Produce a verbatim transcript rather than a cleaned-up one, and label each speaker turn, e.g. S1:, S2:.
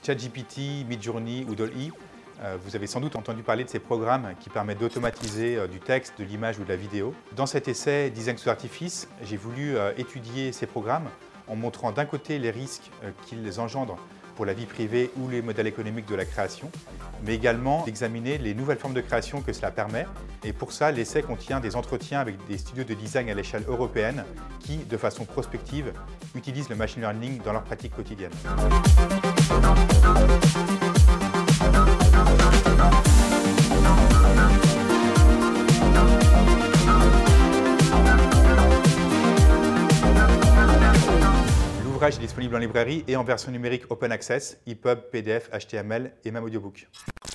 S1: ChatGPT, Midjourney ou DALL-E. Euh, vous avez sans doute entendu parler de ces programmes qui permettent d'automatiser euh, du texte, de l'image ou de la vidéo. Dans cet essai Design sous artifice, j'ai voulu euh, étudier ces programmes en montrant d'un côté les risques euh, qu'ils engendrent pour la vie privée ou les modèles économiques de la création, mais également d'examiner les nouvelles formes de création que cela permet. Et pour ça, l'essai contient des entretiens avec des studios de design à l'échelle européenne qui, de façon prospective, utilisent le machine learning dans leur pratique quotidienne. L'ouvrage est disponible en librairie et en version numérique Open Access, E P U B, P D F, H T M L et même audiobook.